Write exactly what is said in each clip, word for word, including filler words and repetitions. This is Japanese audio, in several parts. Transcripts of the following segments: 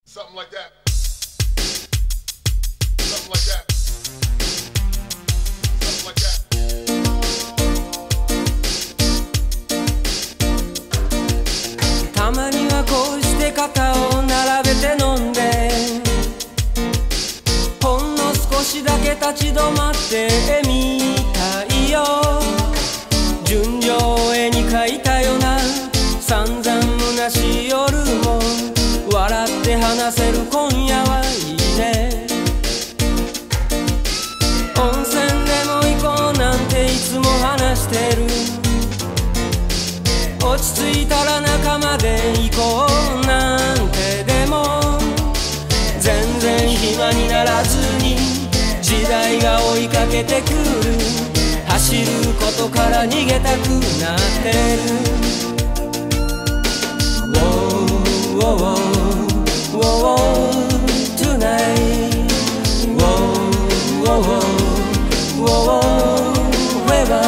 Something like that. Something like that. Something like that. たまにはこうして肩を並べて飲んで、ほんの少しだけ立ち止まってみたいよ。純情絵に描いたような散々虚しい夜も笑って話せる今夜はいいね。温泉でも行こうなんていつも話してる。落ち着いたら仲間で行こうなんてでも全然暇にならずに時代が追いかけてくる。走ることから逃げたくなってる。Whoa, whoa, whoa, tonight. Whoa, whoa, whoa, whoa, whoever.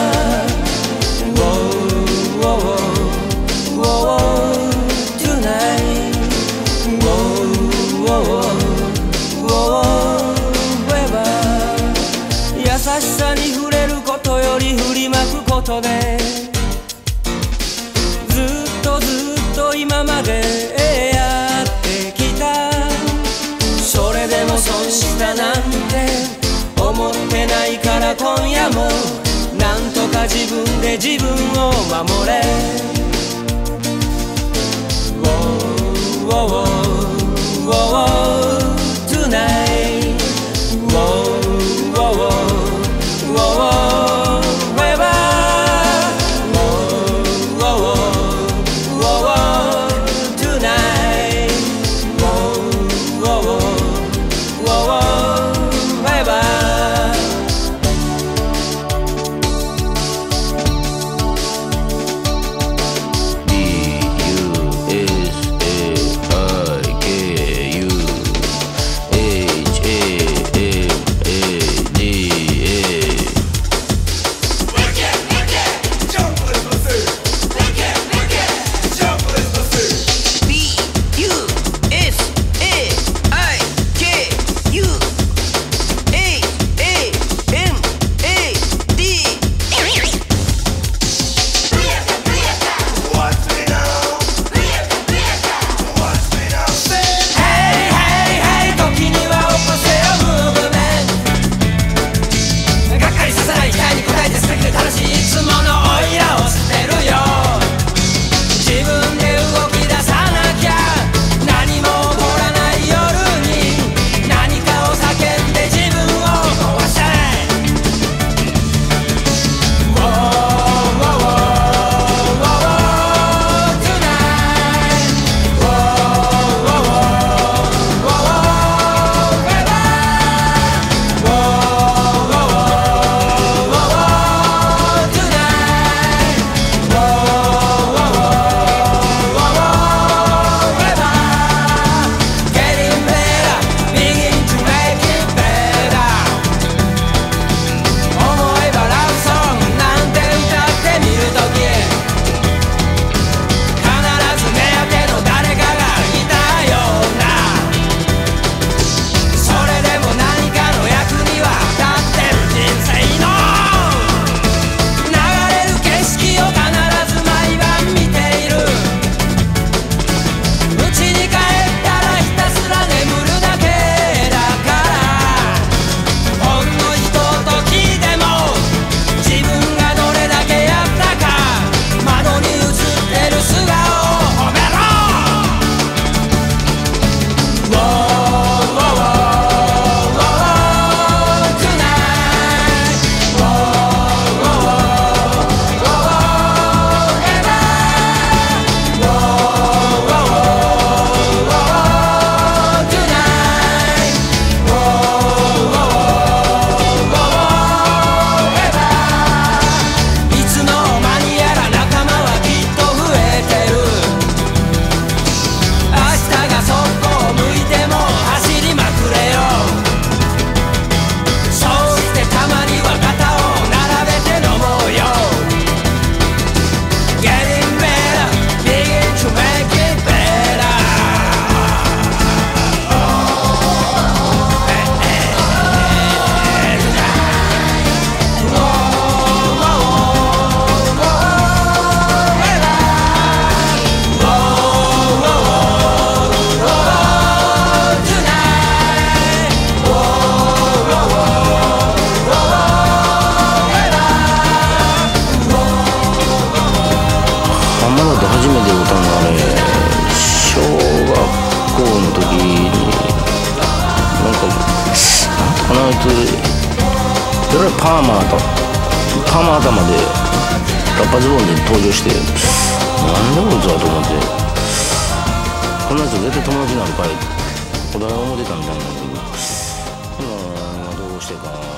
Whoa, whoa, whoa, tonight. Whoa, whoa, whoa, whoever. 優しさに触れることより振りまくことで、ずっとずっと今までやってきた。それでも損したなんて思ってないから今夜もなんとか自分で自分を守れ。 Whoa, whoa, whoa, tonight. Whoa, whoa, whoa, whoever. Whoa, whoa, whoa, tonight. Whoa, whoa, whoa, whoever. 「 パーマとパーマ頭でラッパズボンで登場して、なんでこいつはと思って、こんなやつ絶対友達なんかい俺は思ってたみたいなんだけど、今どうしてか